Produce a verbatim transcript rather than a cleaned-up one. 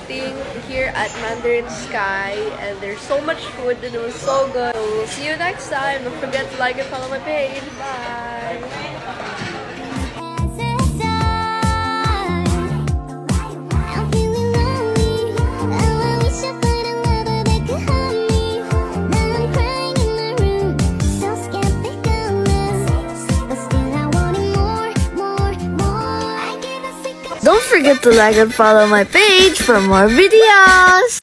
eating here at Mandarin Sky, and there's so much food and it was so good. So we'll see you next time. Don't forget to like and follow my page. Bye! Don't forget to like and follow my page for more videos!